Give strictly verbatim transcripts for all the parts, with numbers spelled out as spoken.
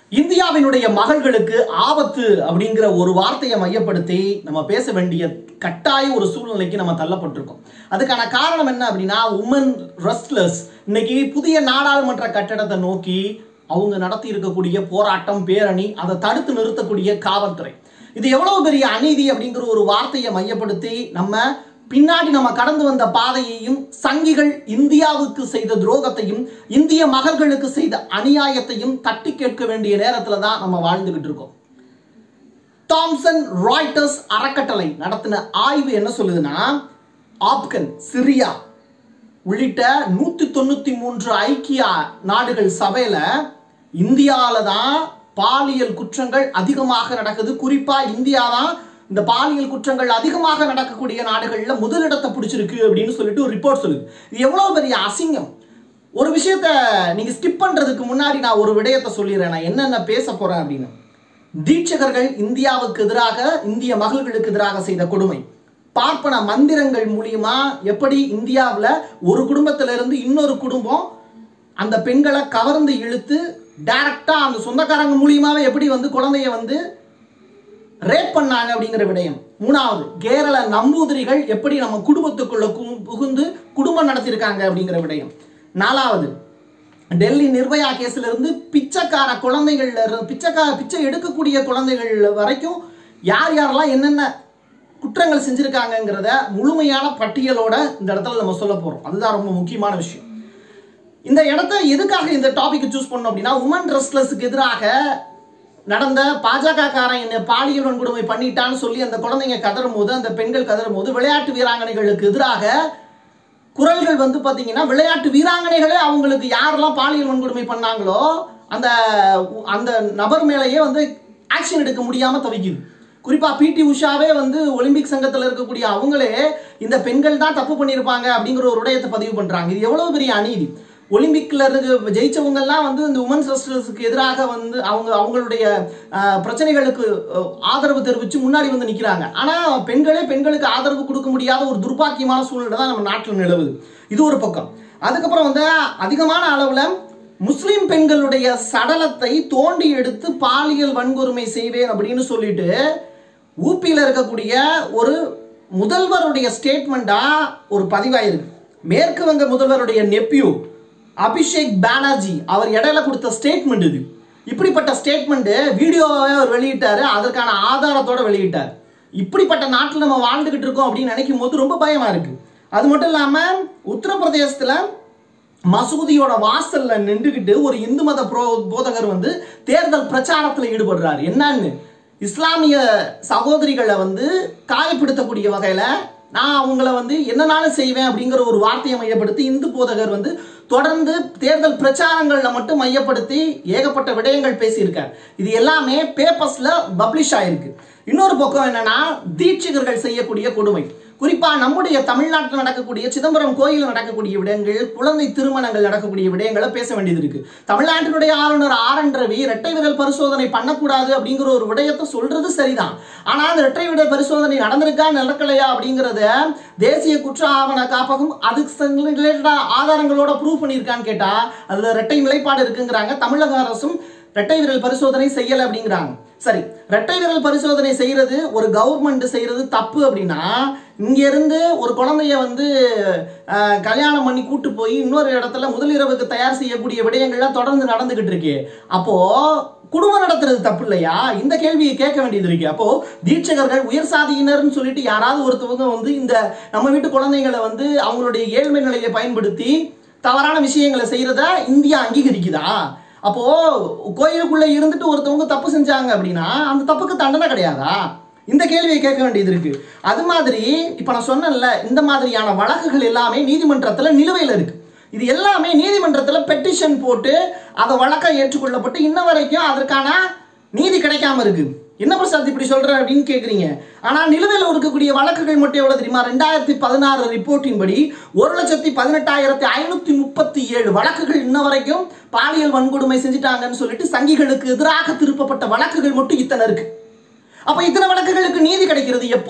இந்தியாவினுடைய மகள்களுக்கு ஆபத்து அப்படிங்கிற ஒரு வார்த்தையை மையப்படுத்தி நம்ம பேச வேண்டிய கட்டாய ஒரு சூழ்நிலைக்கு நம்ம தள்ளப்பட்டிருக்கோம். அதுக்கான காரணம் என்ன அப்படின்னா, உமன் ரெஸ்ட்லர்ஸ் இன்னைக்கு புதிய நாடாளுமன்ற கட்டடத்தை நோக்கி அவங்க நடத்தி இருக்கக்கூடிய போராட்டம், பேரணி, அதை தடுத்து நிறுத்தக்கூடிய காவல்துறை, இது எவ்வளவு பெரிய அநீதி அப்படிங்கிற ஒரு வார்த்தையை மையப்படுத்தி நம்ம பின்னாடி நம்ம கடந்து வந்த பாதையையும், சங்கிகள் இந்தியாவுக்கு செய்த துரோகத்தையும், இந்திய மகள்களுக்கு செய்த அநியாயத்தையும் தட்டி கேட்க வேண்டிய நேரத்துல தான் நம்ம வாழ்ந்துகிட்டு இருக்கோம். தாம்சன் ராய்ட்டர்ஸ் அறக்கட்டளை நடத்தின ஆய்வு என்ன சொல்லுதுன்னா, ஆப்கன், சிரியா உள்ளிட்ட நூத்தி தொண்ணூத்தி மூன்று ஐக்கிய நாடுகள் சபையில இந்தியாவில தான் பாலியல் குற்றங்கள் அதிகமாக நடக்குது. குறிப்பா இந்தியா தான் இந்த பாலியல் குற்றங்கள் அதிகமாக நடக்கக்கூடிய நாடுகள்ல முதலிடத்தை பிடிச்சிருக்கு அப்படின்னு சொல்லிட்டு ஒரு ரிப்போர்ட் சொல்லுது. இது எவ்வளவு பெரிய அசிங்கம். ஒரு விஷயத்த நீங்க ஸ்கிப் பண்றதுக்கு முன்னாடி நான் ஒரு விடயத்தை சொல்லிடுறேன், நான் என்னென்ன பேச போறேன் அப்படின்னு. தீட்சகர்கள் இந்தியாவுக்கு எதிராக, இந்திய மகள்களுக்கு எதிராக செய்த கொடுமை, பார்ப்பன மந்திரங்கள் மூலியமா எப்படி இந்தியாவில் ஒரு குடும்பத்தில இருந்து இன்னொரு குடும்பம் அந்த பெண்களை கவர்ந்து இழுத்து டைரக்டா அந்த சொந்தக்காரங்க மூலியமாவே எப்படி வந்து குழந்தைய வந்து ரேப் பண்ணாங்க அப்படிங்கிற விடயம். மூணாவது, கேரள நம்பூதிரிகள் எப்படி நம்ம குடும்பத்துக்குள்ள புகுந்து குடும்பம் நடத்திருக்காங்க அப்படிங்கிற விடயம். நாலாவது, டெல்லி நிர்பயா கேஸ்ல இருந்து பிச்சைக்கார குழந்தைகள்ல இருந்து பிச்சைக்கார பிச்சை எடுக்கக்கூடிய குழந்தைகள் வரைக்கும் யார் யாரெல்லாம் என்னென்ன குற்றங்கள் செஞ்சிருக்காங்கிறத முழுமையான பட்டியலோட இந்த இடத்துல நம்ம சொல்ல போறோம். அதுதான் ரொம்ப முக்கியமான விஷயம். இந்த இடத்த எதுக்காக இந்த டாபிக் சூஸ் பண்ணோம் அப்படின்னா, உமன் ரெஸ்ட்லர்ஸுக்கு எதிராக நடந்த பாஜக காரன் என்ன பாலியல் வன்கொடுமை பண்ணிட்டான்னு சொல்லி அந்த குழந்தைங்க கதறும் போது, அந்த பெண்கள் கதறும் போது, விளையாட்டு வீராங்கனைகளுக்கு எதிராக குரல்கள் வந்து பாத்தீங்கன்னா, விளையாட்டு வீராங்கனைகளே அவங்களுக்கு யாரெல்லாம் பாலியல் வன்கொடுமை பண்ணாங்களோ அந்த அந்த நபர் மேலேயே வந்து ஆக்ஷன் எடுக்க முடியாம தவிக்குது. குறிப்பா பிடி உஷாவே வந்து ஒலிம்பிக் சங்கத்தில் இருக்கக்கூடிய அவங்களே இந்த பெண்கள் தான் தப்பு பண்ணியிருப்பாங்க அப்படிங்கிற ஒரு விடயத்தை பதிவு பண்றாங்க. இது எவ்வளவு பெரிய அநீதி. ஒலிம்பிக்ல இருக்க ஜெயிச்சவங்க எல்லாம் வந்து இந்த உமன்ஸ் ரெஸ்லர்ஸ்க்கு எதிராக வந்து அவங்க அவங்களுடைய பிரச்சனைகளுக்கு ஆதரவு தெரிவித்து முன்னாடி வந்து நிற்கிறாங்க. ஆனா பெண்களே பெண்களுக்கு ஆதரவு கொடுக்க முடியாத ஒரு துர்பாக்கியமான சூழ்நிலை தான் நம்ம நாட்டில் நிலவுது. இது ஒரு பக்கம். அதுக்கப்புறம் வந்து அதிகமான அளவுல முஸ்லிம் பெண்களுடைய சடலத்தை தோண்டி எடுத்து பாலியல் வன்கொடுமை செய்வேன் அப்படின்னு சொல்லிட்டு ஊபியில் இருக்கக்கூடிய ஒரு முதல்வருடைய ஸ்டேட்மெண்டா ஒரு பதிவாயிருக்கு. மேற்கு வங்க முதல்வருடைய நெப்பியூ அபிஷேக் பானர்ஜி அவர் இடையில கொடுத்த ஸ்டேட்மெண்ட் இது. இப்படிப்பட்ட ஸ்டேட்மெண்ட் வீடியோவை அவர் வெளியிட்டாரு, அதற்கான ஆதாரத்தோட வெளியிட்டார். இப்படிப்பட்ட நாட்டில் நம்ம வாழ்ந்துகிட்டு இருக்கோம் அப்படின்னு நினைக்கும் போது ரொம்ப பயமா இருக்கு. அது மட்டும் இல்லாம உத்தரப்பிரதேசத்துல மசூதியோட வாசல்ல நின்றுகிட்டு ஒரு இந்து மத போதகர் வந்து தேர்தல் பிரச்சாரத்தில் ஈடுபடுறாரு. என்னன்னு, இஸ்லாமிய சகோதரிகளை வந்து காயப்படுத்தக்கூடிய வகையில நான் அவங்கள வந்து என்னனாலும் செய்வேன் அப்படிங்கிற ஒரு வார்த்தையை மையப்படுத்தி இந்து போதகர் வந்து தொடர்ந்து தேர்தல் பிரச்சாரங்கள்ல மட்டும் மையப்படுத்தி ஏகப்பட்ட விடயங்கள் பேசியிருக்கார். இது எல்லாமே பேப்பர்ஸ்ல பப்ளிஷ் ஆயிருக்கு. இன்னொரு பக்கம் என்னன்னா, தீட்சிகர்கள் செய்யக்கூடிய கொடுமை, குறிப்பா நம்முடைய தமிழ்நாட்டில் நடக்கக்கூடிய சிதம்பரம் கோயிலில் நடக்கக்கூடிய விடயங்கள், குழந்தை திருமணங்கள் நடக்கக்கூடிய விடயங்களை பேச வேண்டியது இருக்கு. தமிழ்நாட்டினுடைய ஆளுநர் ஆர் என் ரவி இரட்டை விரல் பரிசோதனை பண்ணக்கூடாது அப்படிங்கிற ஒரு விடயத்தை சொல்றது சரிதான். ஆனா அந்த இரட்டை விரல் பரிசோதனை நடந்திருக்கா நடக்கலையா அப்படிங்கறத தேசிய குற்ற ஆவண காப்பகம் அதுக்கு ஆதாரங்களோட ப்ரூவ் பண்ணியிருக்கான்னு கேட்டா அதுல இரட்டை நிலைப்பாடு இருக்குங்கிறாங்க. தமிழக அரசும் இரட்டை விரல் பரிசோதனை செய்யல அப்படிங்கிறாங்க. சரி, இரட்டை விரல் பரிசோதனை செய்யறது ஒரு கவர்மெண்ட் செய்யறது தப்பு அப்படின்னா, இங்க இருந்து ஒரு குழந்தைய வந்து கல்யாணம் பண்ணி கூட்டு போய் இன்னொரு இடத்துல முதலிரவுக்கு தயார் செய்யக்கூடிய விடயங்கள்லாம் தொடர்ந்து நடந்துகிட்டு இருக்கு. அப்போ குடும்பம் நடத்துறது தப்பு இல்லையா? இந்த கேள்வியை கேட்க வேண்டியது இருக்கு. அப்போ தீட்சகர்கள் உயர் சாதியினர்னு சொல்லிட்டு யாராவது ஒருத்தவங்க வந்து இந்த நம்ம வீட்டு குழந்தைங்களை வந்து அவங்களுடைய ஏழ்மை நிலையை பயன்படுத்தி தவறான விஷயங்களை செய்யறத இந்தியா அங்கீகரிக்குதா? அப்போ கோயிலுக்குள்ள இருந்துட்டு ஒருத்தவங்க தப்பு செஞ்சாங்க அப்படின்னா அந்த தப்புக்கு தண்டனை கிடையாதா? இந்த கேள்வியை கேட்க வேண்டியது இருக்கு. அது மாதிரி இப்ப நான் சொன்னேன்ல, இந்த மாதிரியான வழக்குகள் எல்லாமே நீதிமன்றத்துல நிலுவையில் இருக்கு. இது எல்லாமே நீதிமன்றத்துல பெட்டிஷன் போட்டு அதை வழக்கை ஏற்றுக்கொள்ளப்பட்டு இன்ன வரைக்கும் அதற்கான நீதி கிடைக்காம இருக்கு. என்ன பிரசாத் இப்படி சொல்ற அப்படின்னு கேக்குறீங்க. ஆனா நிலுவையில் இருக்கக்கூடிய வழக்குகள் மட்டும் எவ்வளவு தெரியுமா? ரெண்டாயிரத்தி பதினாறு ரிப்போர்ட்டின் படி ஒரு லட்சத்தி பதினெட்டாயிரத்தி ஐநூத்தி முப்பத்தி ஏழு வழக்குகள் இன்ன வரைக்கும் பாலியல் வன்கொடுமை செஞ்சுட்டாங்கன்னு சொல்லிட்டு சங்கிகளுக்கு எதிராக திருப்பப்பட்ட வழக்குகள் மட்டும் இத்தனை இருக்கு. அப்ப இத்தனை வழக்குகளுக்கு நீதி கிடைக்கிறது எப்போ?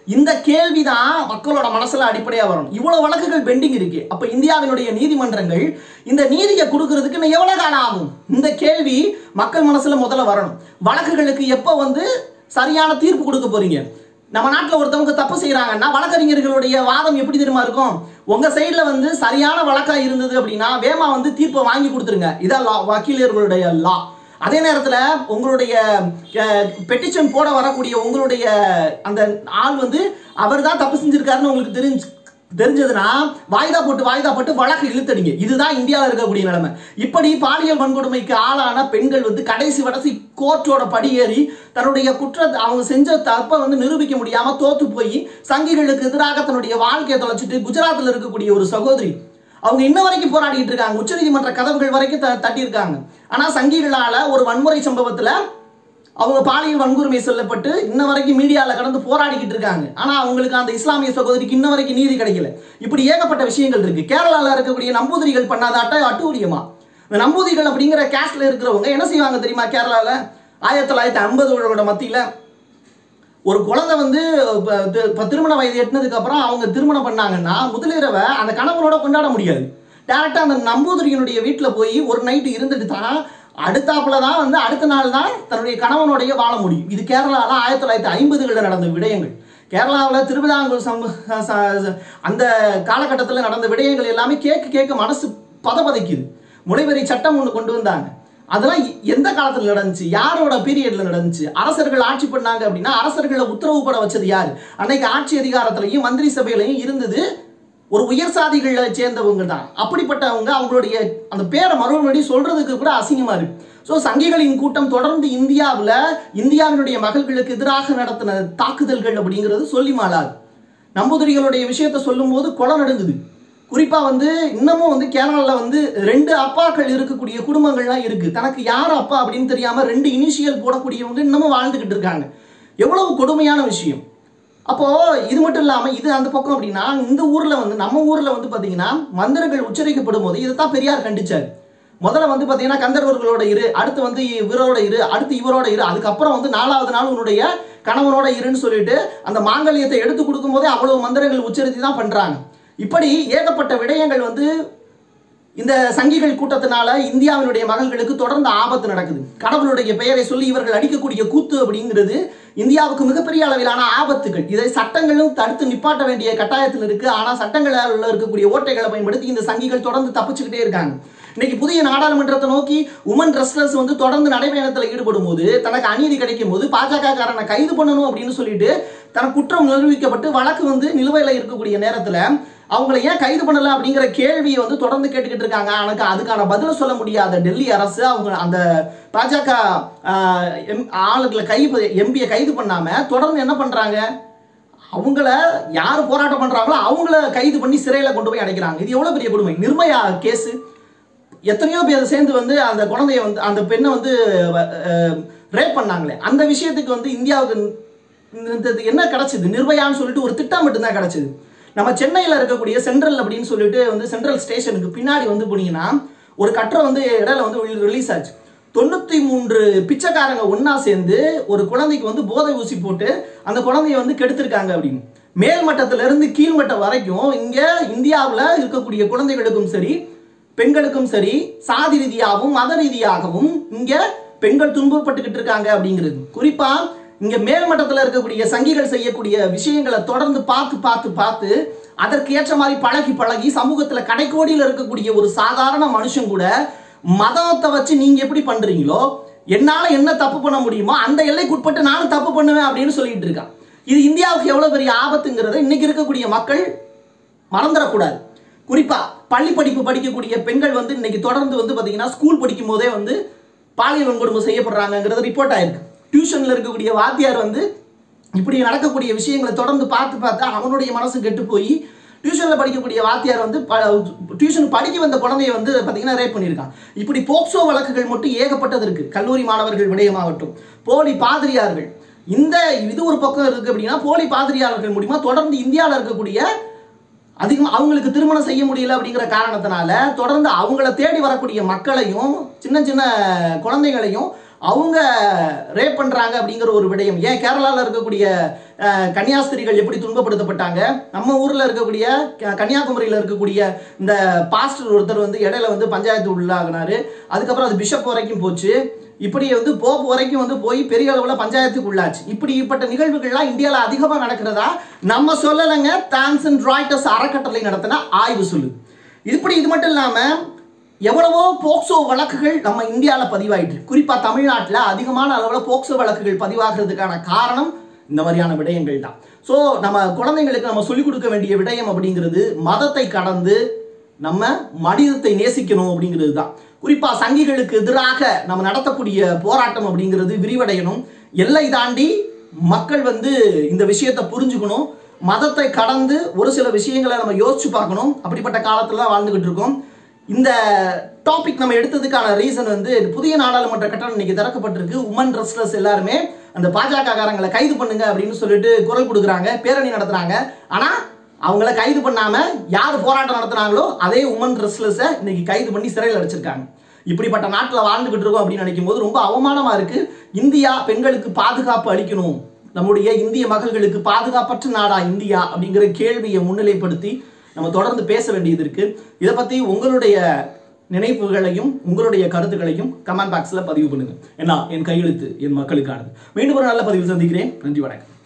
இந்த கேள்விதான் மக்களோட மனசுல அடிப்படையா வரும். இவ்வளவு வழக்குகள் பெண்டிங் இருக்கு. அப்ப இந்தியாவினுடைய நீதிமன்றங்கள் இந்த நீதியை கொடுக்கறதுக்கு இன்னும் எவ்வளவு காலம் ஆகும்? இந்த கேள்வி மக்கள் மனசுல முதல்ல வரணும். வழக்குகளுக்கு எப்ப வந்து சரியான தீர்ப்பு கொடுக்க போறீங்க? நம்ம நாட்டில் ஒருத்தவங்க தப்பு செய்யறாங்கன்னா வழக்கறிஞர்களுடைய வாதம் எப்படி தெரியுமா இருக்கும்? உங்க சைட்ல வந்து சரியான வழக்கா இருந்தது அப்படின்னா வேமா வந்து தீர்ப்பை வாங்கி கொடுத்துருங்க. இதான் லா, வக்கீலர்களுடைய லா. அதே நேரத்தில் உங்களுடைய பெட்டிஷன் போட வரக்கூடிய உங்களுடைய அந்த ஆள் வந்து அவர் தான் தப்பு செஞ்சிருக்காருன்னு உங்களுக்கு தெரிஞ்சு தெரிஞ்சதுன்னா வாய்தா போட்டு வாய்தா போட்டு வழக்கு இழுத்தடிங்க. இதுதான் இந்தியாவில் இருக்கக்கூடிய நிலைமை. இப்படி பாலியல் வன்கொடுமைக்கு ஆளான பெண்கள் வந்து கடைசி வடசி கோர்ட்டோட படியேறி தன்னுடைய குற்றத்தை அவங்க செஞ்ச தப்பை வந்து நிரூபிக்க முடியாம தோத்து போய் சங்கிகளுக்கு எதிராக தன்னுடைய வாழ்க்கையை தொலைச்சிட்டு குஜராத்தில் இருக்கக்கூடிய ஒரு சகோதரி அவங்க இன்ன வரைக்கும் போராடிட்டு இருக்காங்க. உச்சநீதிமன்ற கதவுகள் வரைக்கும் தட்டி இருக்காங்க. ஆனா சங்கிகளால ஒரு வன்முறை சம்பவத்துல அவங்க பாலியல் வன்கொடுமை சொல்லப்பட்டு இன்ன வரைக்கும் மீடியாவில் கடந்து போராடிக்கிட்டு இருக்காங்க. ஆனா அவங்களுக்கு அந்த இஸ்லாமிய சகோதரிக்கு இன்ன வரைக்கும் நீதி கிடைக்கல. இப்படி ஏகப்பட்ட விஷயங்கள் இருக்கு. கேரளாவில் இருக்கக்கூடிய நம்பூதிரிகள் பண்ணாத அட்ட அட்டூரியமா இந்த நம்பூதிரிகள் அப்படிங்கிற கேஸ்ட்ல இருக்கிறவங்க என்ன செய்வாங்க தெரியுமா? கேரளாவில் ஆயிரத்தி தொள்ளாயிரத்தி ஐம்பதுகளோட மத்தியில ஒரு குழந்தை வந்து திருமண வயது எட்டினதுக்கு அப்புறம் அவங்க திருமணம் பண்ணாங்கன்னா முதலிரவை அந்த கணவனோட கொண்டாட முடியாது. டேரக்டா அந்த நம்பூதிரியினுடைய வீட்டில் போய் ஒரு நைட்டு இருந்துட்டு தான் அடுத்தாப்புல தான் வந்து அடுத்த நாள் தான் தன்னுடைய கணவனுடைய வாழ முடியும். இது கேரளாவில் ஆயிரத்தி தொள்ளாயிரத்தி ஐம்பதுகளில் நடந்த விடயங்கள். கேரளாவில் திருவிதாங்கூர் சம்ப அந்த காலகட்டத்தில் நடந்த விடயங்கள் எல்லாமே கேட்க கேட்க மனசு பதபதைக்குது. முளைவரி சட்டம் ஒன்று கொண்டு வந்தாங்க. அதெல்லாம் எந்த காலத்தில் நடந்துச்சு? யாரோட பீரியட்ல நடந்துச்சு? அரசர்கள் ஆட்சி பண்ணாங்க அப்படின்னா அரசர்களை உத்தரவு பட வச்சது யாரு? அன்னைக்கு ஆட்சி அதிகாரத்திலையும் மந்திரி சபையிலையும் இருந்தது ஒரு உயர் சாதிகளை சேர்ந்தவங்க தான். அப்படிப்பட்டவங்க அவங்களுடைய அந்த பேரை மறுபடி சொல்றதுக்கு கூட அசிங்கமா இருக்கு. ஸோ சங்கிகளின் கூட்டம் தொடர்ந்து இந்தியாவில் இந்தியாவினுடைய மகள்களுக்கு எதிராக நடத்தின தாக்குதல்கள் அப்படிங்கிறது சொல்லி மாளாது. நம்பூதிரிகளுடைய விஷயத்த சொல்லும் போது கொலை நடுங்குது. குறிப்பா வந்து இன்னமும் வந்து கேரளாவில் வந்து ரெண்டு அப்பாக்கள் இருக்கக்கூடிய குடும்பங்கள்லாம் இருக்கு. தனக்கு யார் அப்பா அப்படின்னு தெரியாம ரெண்டு இனிஷியல் போடக்கூடியவங்க இன்னமும் வாழ்ந்துகிட்டு இருக்காங்க. எவ்வளவு கொடுமையான விஷயம். அப்போ இது மட்டும் இல்லாம இது அந்த பக்கம் அப்படின்னா இந்த ஊர்ல வந்து நம்ம ஊர்ல வந்து பாத்தீங்கன்னா மந்திரங்கள் உச்சரிக்கப்படும் போது இதைத்தான் பெரியார் கண்டிச்சார். முதல்ல வந்து பாத்தீங்கன்னா கந்தர்வர்களோட இரு, அடுத்து வந்து இவரோட இரு, அடுத்து இவரோட இரு, அதுக்கப்புறம் வந்து நாலாவது நாள் உன்னுடைய கணவனோட இருன்னு சொல்லிட்டு அந்த மாங்கல்யத்தை எடுத்து கொடுக்கும் போதே அவ்வளவு மந்திரங்கள் உச்சரித்து தான் பண்றாங்க. இப்படி ஏகப்பட்ட விடயங்கள் வந்து இந்த சங்கிகள் கூட்டத்தினால இந்தியாவினுடைய மகள்களுக்கு தொடர்ந்து ஆபத்து நடக்குது. கடவுளுடைய பெயரை சொல்லி இவர்கள் அடிக்கக்கூடிய கூத்து அப்படிங்கிறது இந்தியாவுக்கு மிகப்பெரிய அளவிலான ஆபத்துகள். இதை சட்டங்களும் தடுத்து நிப்பாட்ட வேண்டிய கட்டாயத்தில் இருக்கு. ஆனா சட்டங்களில் இருக்கக்கூடிய ஓட்டைகளை பயன்படுத்தி இந்த சங்கிகள் தொடர்ந்து தப்பிச்சுக்கிட்டே இருக்காங்க. இன்னைக்கு புதிய நாடாளுமன்றத்தை நோக்கி உமன் ரெஸ்லர்ஸ் வந்து தொடர்ந்து நடைபயணத்தில் ஈடுபடும் போது தனக்கு அநீதி கிடைக்கும் போது பாஜக காரனை கைது பண்ணணும் அப்படின்னு சொல்லிட்டு தனக்கு குற்றம் நிரூபிக்கப்பட்டு வழக்கு வந்து நிலுவையில் இருக்கக்கூடிய நேரத்தில் அவங்களை ஏன் கைது பண்ணல அப்படிங்கிற கேள்வியை வந்து தொடர்ந்து கேட்டுக்கிட்டு இருக்காங்க. எனக்கு அதுக்கான பதில சொல்ல முடியாத டெல்லி அரசு அவங்க அந்த பாஜக ஆளுகளை கை எம்பியை கைது பண்ணாம தொடர்ந்து என்ன பண்றாங்க? அவங்கள யார் போராட்டம் பண்றாங்களோ அவங்கள கைது பண்ணி சிறையில கொண்டு போய் அடைக்கிறாங்க. இது எவ்வளவு பெரிய கொடுமை. நிர்மயா கேஸ் எத்தனையோ பேர் சேர்ந்து வந்து அந்த குழந்தைய வந்து அந்த பெண்ணை வந்து ரேப் பண்ணாங்களே, அந்த விஷயத்துக்கு வந்து இந்தியாவுக்கு என்ன கிடைச்சது? நிர்பயான்னு சொல்லிட்டு ஒரு திட்டம் மட்டும்தான் கிடைச்சது. நம்ம சென்னையில் இருக்கக்கூடிய சென்ட்ரல் அப்படின்னு சொல்லிட்டு வந்து சென்ட்ரல் ஸ்டேஷனுக்கு பின்னாடி வந்து போனீங்கன்னா ஒரு கட்டுரை வந்து இடையில வந்து ரிலீஸ் ஆச்சு. தொண்ணூத்தி மூன்று பிச்சைக்காரங்க ஒன்னா சேர்ந்து ஒரு குழந்தைக்கு வந்து போதை ஊசி போட்டு அந்த குழந்தைய வந்து கெடுத்திருக்காங்க அப்படின்னு. மேல்மட்டத்தில இருந்து கீழ்மட்டம் வரைக்கும் இங்க இந்தியாவில் இருக்கக்கூடிய குழந்தைகளுக்கும் சரி பெண்களுக்கும் சரி சாதி ரீதியாகவும் மத ரீதியாகவும் இங்க பெண்கள் துன்பப்பட்டுக்கிட்டு இருக்காங்க அப்படிங்கிறது. குறிப்பா இங்க மேல்மட்டத்தில் இருக்கக்கூடிய சங்கிகள் செய்யக்கூடிய விஷயங்களை தொடர்ந்து பார்த்து பார்த்து பார்த்து அதற்கு ஏற்ற மாதிரி பழகி பழகி சமூகத்துல கடைக்கோடியில் இருக்கக்கூடிய ஒரு சாதாரண மனுஷன் கூட மதத்தை வச்சு நீங்க எப்படி பண்றீங்களோ என்னால என்ன தப்பு பண்ண முடியுமோ அந்த எல்லைக்குட்பட்டு நானும் தப்பு பண்ணுவேன் அப்படின்னு சொல்லிட்டு இருக்கான். இது இந்தியாவுக்கு எவ்வளவு பெரிய ஆபத்துங்கிறத இன்னைக்கு இருக்கக்கூடிய மக்கள் மறந்துடக்கூடாது. குறிப்பா பள்ளி படிப்பு படிக்கக்கூடிய பெண்கள் வந்து இன்னைக்கு தொடர்ந்து வந்து பாத்தீங்கன்னா ஸ்கூல் படிக்கும் போதே வந்து பாலியல் வன்கொடுமை செய்யப்படுறாங்கிறது ரிப்போர்ட் ஆயிருக்கு. டியூஷன்ல இருக்கக்கூடிய வாத்தியார் வந்து இப்படி நடக்கக்கூடிய விஷயங்களை தொடர்ந்து பார்த்து பார்த்து அவனுடைய மனசு கெட்டு போய் டியூஷன்ல படிக்கக்கூடிய வாத்தியார் வந்து டியூஷன் படிக்க வந்த குழந்தைய வந்து பாத்தீங்கன்னா ரேப் பண்ணியிருக்கான். இப்படி போக்சோ வழக்குகள் மட்டும் ஏகப்பட்டது இருக்கு. கல்லூரி மாணவர்கள் விடயமாகட்டும், போலி பாதிரியார்கள், இந்த இது ஒரு பக்கம் இருக்கு அப்படின்னா போலி பாதிரியார்கள் மூலியமா தொடர்ந்து இந்தியாவில் இருக்கக்கூடிய அதிகமாக அவங்களுக்கு திருமணம் செய்ய முடியல அப்படிங்கிற காரணத்தினால தொடர்ந்து அவங்கள தேடி வரக்கூடிய மக்களையும் சின்ன சின்ன குழந்தைகளையும் அவங்க ரேப் பண்றாங்க அப்படிங்கிற ஒரு விடயம். ஏன் கேரளாவில் இருக்கக்கூடிய கன்னியாஸ்திரிகள் எப்படி துன்பப்படுத்தப்பட்டாங்க, நம்ம ஊர்ல இருக்கக்கூடிய கன்னியாகுமரியில் இருக்கக்கூடிய இந்த பாஸ்டர் ஒருத்தர் வந்து இடையில வந்து பஞ்சாயத்து உள்ளாகினாரு. அதுக்கப்புறம் அது பிஷப் வரைக்கும் போச்சு. இப்படி வந்து போப் வரைக்கும் வந்து போய் பெரிய அளவில் பஞ்சாயத்துக்கு உள்ளாச்சு. இப்படிப்பட்ட நிகழ்வுகள்லாம் இந்தியாவில் அதிகமாக நடக்கிறதா நம்ம சொல்லலைங்க, தாம்சன் ராய்ட்டர்ஸ் அறக்கட்டளை நடத்தின ஆய்வு சொல்லுது. இப்படி இது மட்டும் இல்லாமல் எவ்வளவோ போக்சோ வழக்குகள் நம்ம இந்தியாவில் பதிவாயிட்டு, குறிப்பாக தமிழ்நாட்டில் அதிகமான அளவில் போக்சோ வழக்குகள் பதிவாகிறதுக்கான காரணம் இந்த மாதிரியான விடயங்கள் தான். ஸோ நம்ம குழந்தைங்களுக்கு நம்ம சொல்லிக் கொடுக்க வேண்டிய விடயம் அப்படிங்கிறது மதத்தை கடந்து நம்ம மனிதத்தை நேசிக்கணும் அப்படிங்கிறது தான். குறிப்பாக சங்கிகளுக்கு எதிராக நம்ம நடத்தக்கூடிய போராட்டம் அப்படிங்கிறது விரிவடையணும். எல்லை தாண்டி மக்கள் வந்து இந்த விஷயத்தை புரிஞ்சுக்கணும். மதத்தை கடந்து ஒரு சில விஷயங்களை நம்ம யோசிச்சு பார்க்கணும். அப்படிப்பட்ட காலத்துல தான் வாழ்ந்துகிட்டு இருக்கோம். இந்த டாபிக் நம்ம எடுத்ததுக்கான ரீசன் வந்து புதிய நாடாளுமன்ற கட்டணம் இன்னைக்கு திறக்கப்பட்டிருக்கு. உமன் ரெஸ்லர்ஸ் எல்லாருமே அந்த பாஜக காரங்களை கைது பண்ணுங்க அப்படின்னு சொல்லிட்டு குரல் கொடுக்குறாங்க, பேரணி நடத்துறாங்க. ஆனா அவங்கள கைது பண்ணாம யார் போராட்டம் நடத்துறாங்களோ அதே உமன் ரெஸ்லர்ஸை இன்னைக்கு கைது பண்ணி சிறையில் அடைச்சிருக்காங்க. இப்படிப்பட்ட நாட்டில் வாழ்ந்துகிட்டு இருக்கோம் அப்படின்னு நினைக்கும் போது ரொம்ப அவமானமா இருக்கு. இந்தியா பெண்களுக்கு பாதுகாப்பு அளிக்கணும், நம்முடைய இந்திய மகள்களுக்கு பாதுகாப்பற்ற நாடா இந்தியா அப்படிங்கிற கேள்வியை முன்னிலைப்படுத்தி நம்ம தொடர்ந்து பேச வேண்டியது இருக்கு. இதை பத்தி உங்களுடைய நினைப்புகளையும் உங்களுடைய கருத்துக்களையும் கமெண்ட் பாக்ஸ்ல பதிவு பண்ணுங்க. ஏன்னா என் கையெழுத்து என் மக்களுக்கானது. மீண்டும் ஒரு நல்ல பதிவில் சந்திக்கிறேன். நன்றி, வணக்கம்.